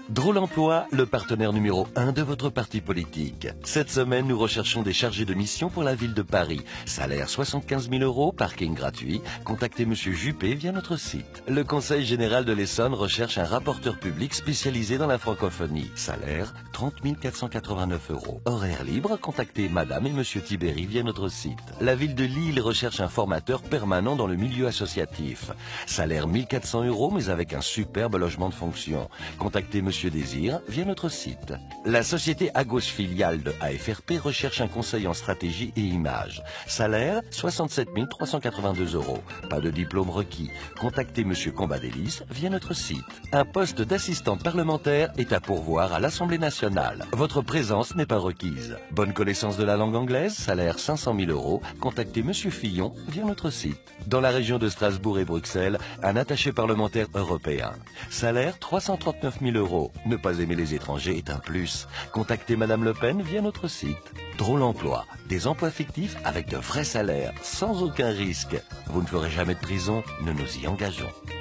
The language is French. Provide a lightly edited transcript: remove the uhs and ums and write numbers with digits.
Drôle Emploi, le partenaire numéro 1 de votre parti politique. Cette semaine, nous recherchons des chargés de mission pour la ville de Paris. Salaire 75 000 €, parking gratuit. Contactez Monsieur Juppé via notre site. Le Conseil général de l'Essonne recherche un rapporteur public spécialisé dans la francophonie. Salaire 30 489 €. Horaire libre, contactez Madame et Monsieur Tibéri via notre site. La ville de Lille recherche un formateur permanent dans le milieu associatif. Salaire 1 400 €, mais avec un superbe logement de fonction. Contactez Monsieur Désir via notre site. La société Agos filiale de AFRP recherche un conseil en stratégie et image. Salaire 67 382 €. Pas de diplôme requis. Contactez Monsieur Combadélis via notre site. Un poste d'assistante parlementaire est à pourvoir à l'Assemblée nationale. Votre présence n'est pas requise. Bonne connaissance de la langue anglaise, salaire 500 000 €. Contactez Monsieur Fillon via notre site. Dans la région de Strasbourg et Bruxelles, un attaché parlementaire européen. Salaire 339 000 €. Ne pas aimer les étrangers est un plus. Contactez Madame Le Pen via notre site. Drôle Emploi, des emplois fictifs avec de vrais salaires, sans aucun risque. Vous ne ferez jamais de prison, nous nous y engageons.